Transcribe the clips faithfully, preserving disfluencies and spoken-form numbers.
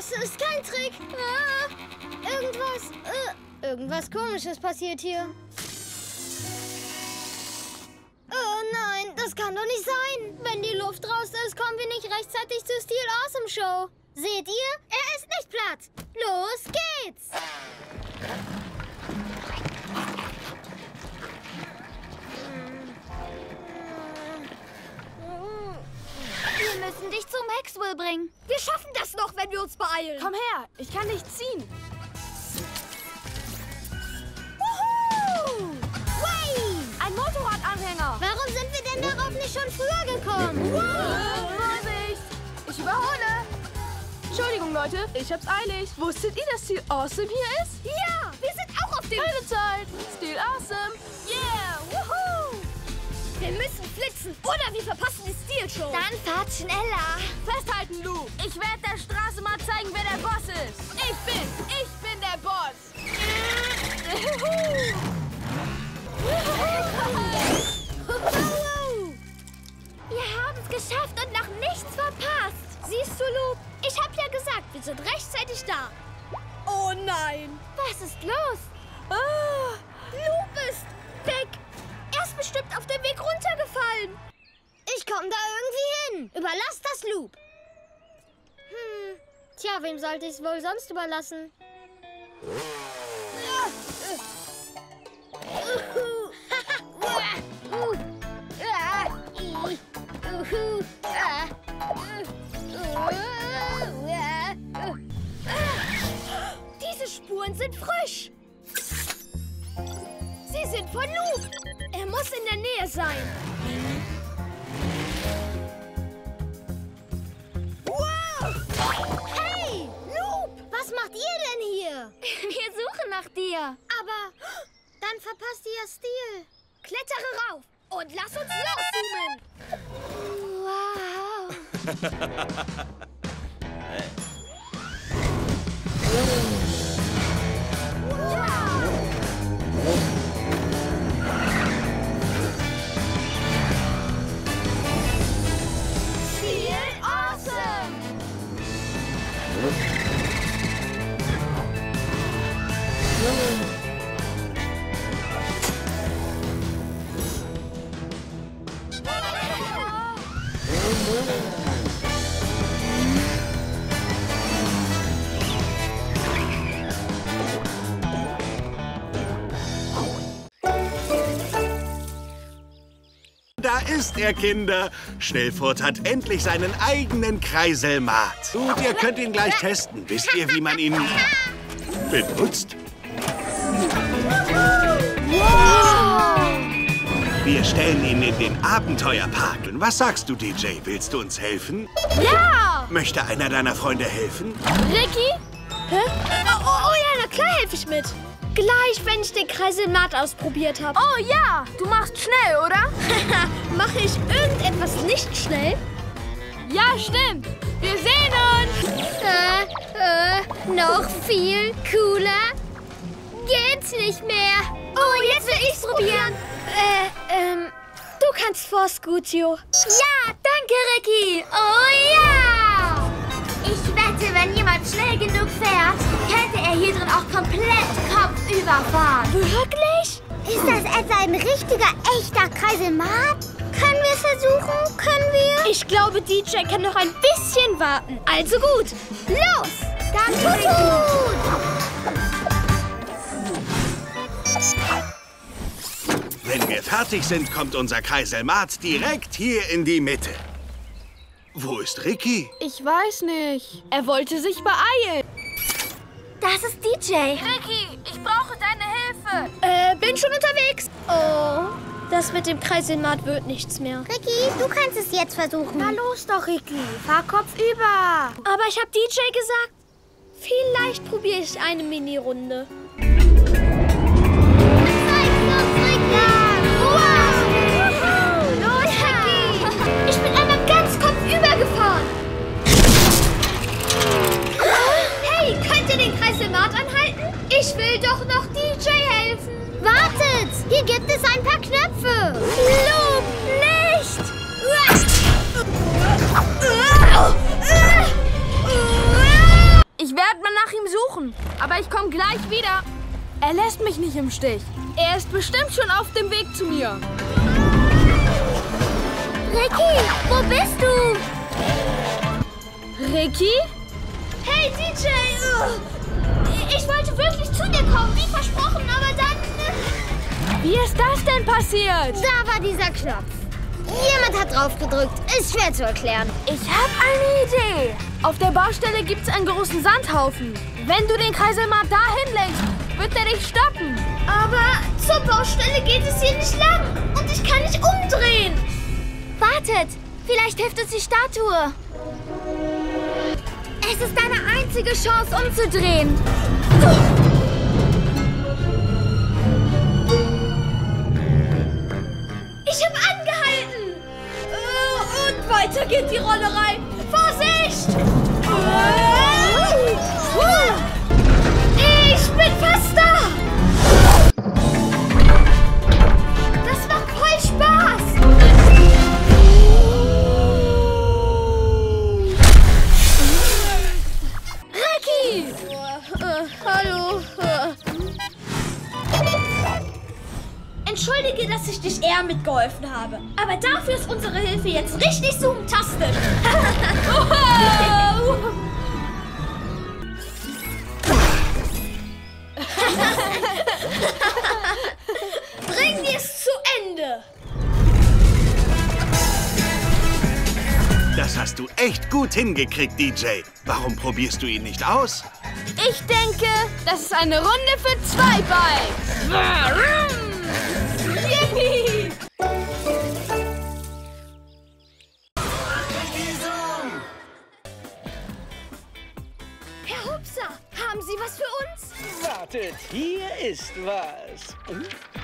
Das ist kein Trick. Ah, irgendwas, äh, irgendwas Komisches passiert hier. Oh nein, das kann doch nicht sein. Wenn die Luft raus ist, kommen wir nicht rechtzeitig zur Steel Awesome Show. Seht ihr? Er ist nicht platt. Los geht's. Wir müssen dich zu Maxwell bringen. Wir schaffen das noch, wenn wir uns beeilen. Komm her, ich kann dich ziehen. Wuhu! Way! Ein Motorradanhänger. Warum sind wir denn darauf nicht schon früher gekommen? Wow. Vorsicht! Ich überhole. Entschuldigung, Leute, ich hab's eilig. Wusstet ihr, dass Steel Awesome hier ist? Ja, wir sind auch auf dem... Keine Zeit. Steel Awesome. Yeah, wuhu! Wir müssen flitzen oder wir verpassen die Steel-Show. Dann fahrt schneller. Festhalten, Lou. Ich werde der Straße mal zeigen, wer der Boss ist. Ich bin, ich bin der Boss. Wir haben es geschafft und noch nichts verpasst. Siehst du, Lou? Ich hab ja gesagt, wir sind rechtzeitig da. Oh nein. Was ist los? Ah, Loop ist weg. Er ist bestimmt auf dem Weg runtergefallen. Ich komme da irgendwie hin. Überlass das Loop. Hm. Tja, wem sollte ich es wohl sonst überlassen? Diese Spuren sind frisch. Sie sind von Loop. Er muss in der Nähe sein. Wow! Hey, Loop! Was macht ihr denn hier? Wir suchen nach dir. Aber dann verpasst ihr ja Stil. Klettere rauf und lass uns loszoomen. Wow! Steel Awesome! Da ist er, Kinder. Schnellfurt hat endlich seinen eigenen Kreiselmat. Gut, ihr könnt ihn gleich testen. Wisst ihr, wie man ihn benutzt? Wow! Wir stellen ihn in den Abenteuerpark. Was sagst du, D J? Willst du uns helfen? Ja! Möchte einer deiner Freunde helfen? Ricky? Hä? Oh, oh, oh ja, na klar helfe ich mit. Gleich, wenn ich den Kreiselmat ausprobiert habe. Oh ja, du machst schnell, oder? Mache ich irgendetwas nicht schnell? Ja, stimmt. Wir sehen uns. Äh, äh, noch viel cooler geht's nicht mehr. Oh, jetzt will ich's probieren. Äh, ähm, du kannst vor, Scutio. Ja, danke, Ricky. Oh ja! Ich wette, wenn jemand schnell genug fährt, könnte er hier drin auch komplett kopfüber fahren. Wirklich? Ist das etwa ein richtiger, echter Kreiselmat? Können wir es versuchen? Können wir? Ich glaube, D J kann noch ein bisschen warten. Also gut, los! Danke, Ricky. Wenn wir fertig sind, kommt unser Kreiselmat direkt hier in die Mitte. Wo ist Ricky? Ich weiß nicht. Er wollte sich beeilen. Das ist D J. Ricky, ich brauche deine Hilfe. Äh, bin schon unterwegs. Oh, das mit dem Kreiselmat wird nichts mehr. Ricky, du kannst es jetzt versuchen. Na los doch, Ricky. Fahr kopfüber. Aber ich habe D J gesagt, vielleicht probiere ich eine Mini-Runde. Los, Ricky. Ich bin einmal ganz kopfüber gefahren. Hey, könnt ihr den Kreiselmat anhalten? Ich will doch noch D J helfen. Wartet, hier gibt es ein paar Knöpfe. Loop, Licht. nach ihm suchen. Aber ich komme gleich wieder. Er lässt mich nicht im Stich. Er ist bestimmt schon auf dem Weg zu mir. Ricky, wo bist du? Ricky? Hey, D J! Ich wollte wirklich zu dir kommen, wie versprochen, aber dann... Wie ist das denn passiert? Da war dieser Knopf. Jemand hat drauf gedrückt. Ist schwer zu erklären. Ich habe eine Idee. Auf der Baustelle gibt es einen großen Sandhaufen. Wenn du den Kreiselmarkt dahin lenkst, wird er dich stoppen. Aber zur Baustelle geht es hier nicht lang und ich kann nicht umdrehen. Wartet, vielleicht hilft uns die Statue. Es ist deine einzige Chance, umzudrehen. Ich habe angehalten. Und weiter geht die Rollerei. Vorsicht! Ich bin fast da. Das macht voll Spaß. Ricky! Hallo. Entschuldige, dass ich dich eher mitgeholfen habe. Aber dafür ist unsere Hilfe jetzt richtig zoom-tastisch. Bringen wir es zu Ende. Das hast du echt gut hingekriegt, D J. Warum probierst du ihn nicht aus? Ich denke, das ist eine Runde für zwei Bikes. Yippie! Herr Hupser, haben Sie was für uns? Wartet, hier ist was. Hm?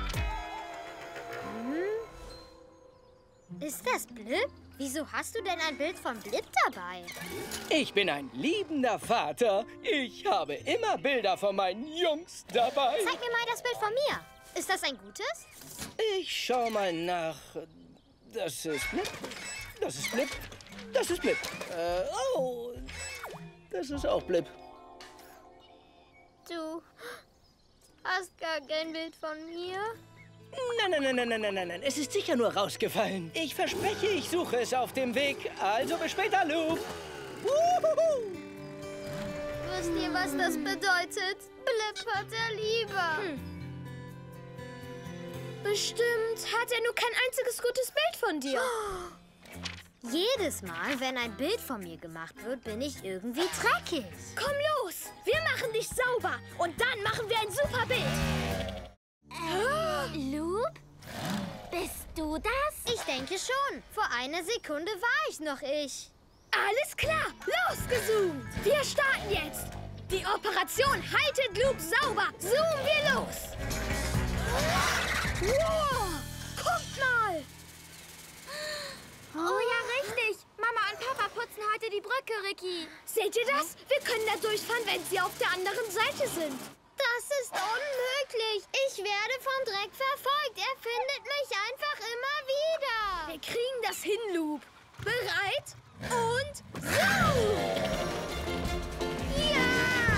Ist das Blip? Wieso hast du denn ein Bild von Blip dabei? Ich bin ein liebender Vater. Ich habe immer Bilder von meinen Jungs dabei. Zeig mir mal das Bild von mir. Ist das ein gutes? Ich schau mal nach. Das ist Blip. Das ist Blip. Das ist Blip. Äh, oh. Das ist auch Blip. Du hast gar kein Bild von mir? Nein, nein, nein, nein, nein, nein, nein, nein. Es ist sicher nur rausgefallen. Ich verspreche, ich suche es auf dem Weg. Also bis später, Loop. Uhuhu. Wisst ihr, was das bedeutet? Blip hat er lieber. Hm. Bestimmt hat er nur kein einziges gutes Bild von dir. Jedes Mal, wenn ein Bild von mir gemacht wird, bin ich irgendwie dreckig. Komm los, wir machen dich sauber und dann machen wir ein super Bild. Loop? Bist du das? Ich denke schon. Vor einer Sekunde war ich noch ich. Alles klar, losgezoomt. Wir starten jetzt. Die Operation Haltet Loop sauber. Zoomen wir los. Wow, guckt mal. Oh ja, richtig. Mama und Papa putzen heute die Brücke, Ricky. Seht ihr das? Wir können da durchfahren, wenn sie auf der anderen Seite sind. Das ist unmöglich. Ich werde vom Dreck verfolgt. Er findet mich einfach immer wieder. Wir kriegen das hin, Loop. Bereit? Und so! Ja!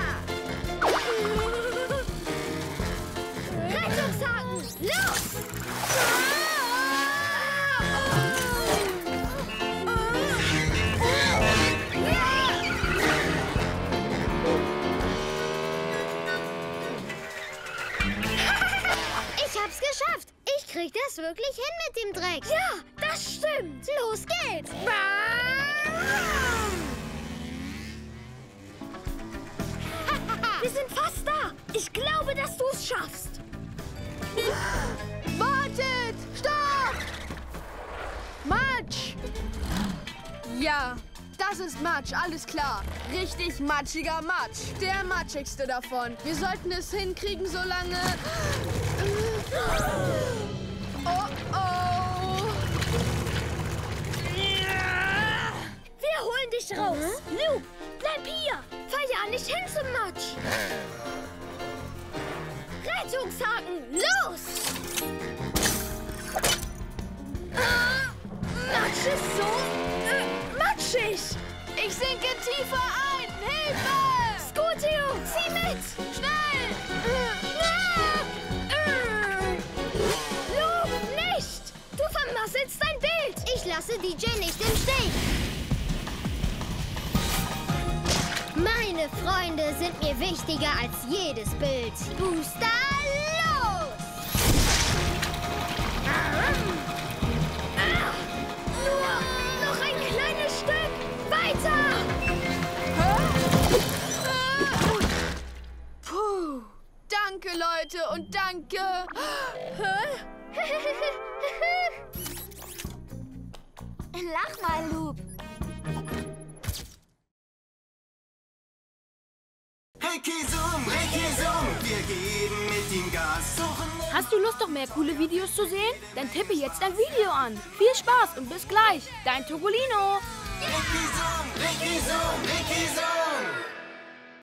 Rettungshaken, los! Ich hab's geschafft. Ich krieg das wirklich hin mit dem Dreck. Ja, das stimmt. Los geht's. Wir sind fast da. Ich glaube, dass du es schaffst. Wartet! Stopp! Matsch! Ja, das ist Matsch, alles klar. Richtig matschiger Matsch. Der matschigste davon. Wir sollten es hinkriegen, solange... Oh, oh. Wir holen dich raus. Loop, bleib hier. Fahr ja nicht hin zum Matsch. Rettungshaken, los! Ah, Matsch ist so äh, matschig. Ich sinke tiefer ein! Hilfe! Scooter, Freunde sind mir wichtiger als jedes Bild. Booster, los! Nur noch ein kleines Stück. Weiter! Puh. Danke, Leute, und danke. Lach mal, Loop. Ricky Zoom, Ricky Zoom, wir geben mit ihm Gas. Suchen. Hast du Lust, noch mehr coole Videos zu sehen? Dann tippe jetzt ein Video an. Viel Spaß und bis gleich. Dein Topolino. Ricky Zoom, Ricky